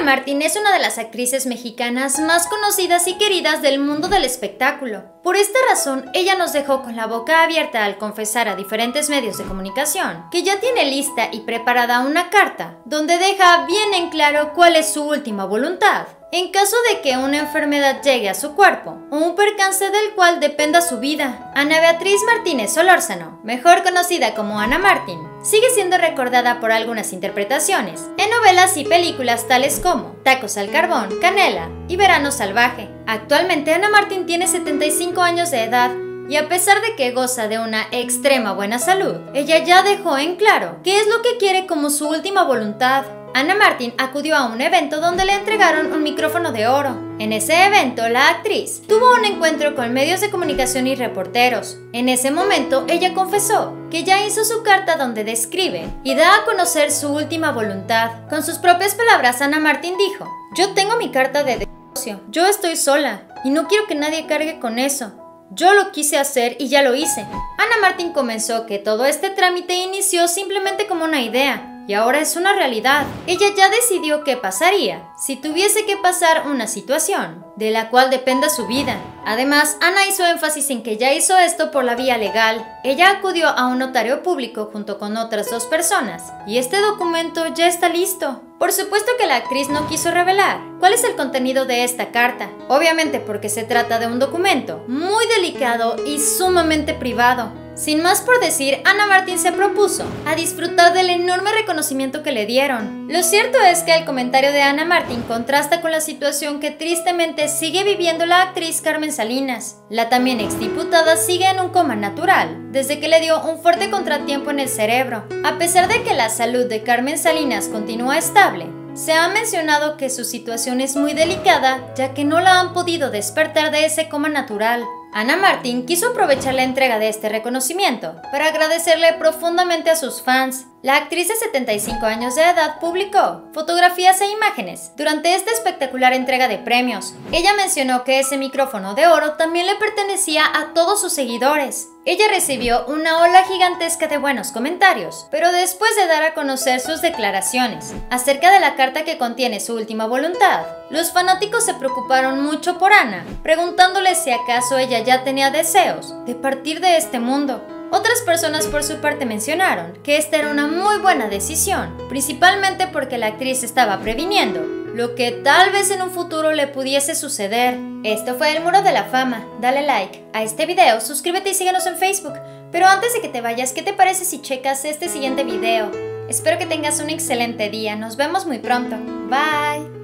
Ana Martín es una de las actrices mexicanas más conocidas y queridas del mundo del espectáculo. Por esta razón, ella nos dejó con la boca abierta al confesar a diferentes medios de comunicación que ya tiene lista y preparada una carta donde deja bien en claro cuál es su última voluntad. En caso de que una enfermedad llegue a su cuerpo, o un percance del cual dependa su vida, Ana Beatriz Martínez Solórzano, mejor conocida como Ana Martín, sigue siendo recordada por algunas interpretaciones en novelas y películas tales como Tacos al carbón, Canela y Verano salvaje. Actualmente Ana Martín tiene 75 años de edad y a pesar de que goza de una extrema buena salud, ella ya dejó en claro qué es lo que quiere como su última voluntad. Ana Martín acudió a un evento donde le entregaron un micrófono de oro. En ese evento, la actriz tuvo un encuentro con medios de comunicación y reporteros. En ese momento, ella confesó que ya hizo su carta donde describe y da a conocer su última voluntad. Con sus propias palabras, Ana Martín dijo: "Yo tengo mi carta de divorcio. Yo estoy sola y no quiero que nadie cargue con eso. Yo lo quise hacer y ya lo hice". Ana Martín comenzó que todo este trámite inició simplemente como una idea y ahora es una realidad. Ella ya decidió qué pasaría si tuviese que pasar una situación de la cual dependa su vida. Además, Ana hizo énfasis en que ya hizo esto por la vía legal. Ella acudió a un notario público junto con otras 2 personas y este documento ya está listo. Por supuesto que la actriz no quiso revelar cuál es el contenido de esta carta, obviamente porque se trata de un documento muy delicado y sumamente privado. Sin más por decir, Ana Martín se propuso a disfrutar del enorme reconocimiento que le dieron. Lo cierto es que el comentario de Ana Martín contrasta con la situación que tristemente sigue viviendo la actriz Carmen Salinas. La también exdiputada sigue en un coma natural, desde que le dio un fuerte contratiempo en el cerebro. A pesar de que la salud de Carmen Salinas continúa estable, se ha mencionado que su situación es muy delicada, ya que no la han podido despertar de ese coma natural. Ana Martín quiso aprovechar la entrega de este reconocimiento para agradecerle profundamente a sus fans. La actriz de 75 años de edad publicó fotografías e imágenes durante esta espectacular entrega de premios. Ella mencionó que ese micrófono de oro también le pertenecía a todos sus seguidores. Ella recibió una ola gigantesca de buenos comentarios, pero después de dar a conocer sus declaraciones acerca de la carta que contiene su última voluntad, los fanáticos se preocuparon mucho por Ana, preguntándole si acaso ella ya tenía deseos de partir de este mundo. Otras personas por su parte mencionaron que esta era una muy buena decisión, principalmente porque la actriz estaba previniendo lo que tal vez en un futuro le pudiese suceder. Esto fue el Muro de la Fama. Dale like a este video, suscríbete y síguenos en Facebook. Pero antes de que te vayas, ¿qué te parece si checas este siguiente video? Espero que tengas un excelente día. Nos vemos muy pronto. Bye.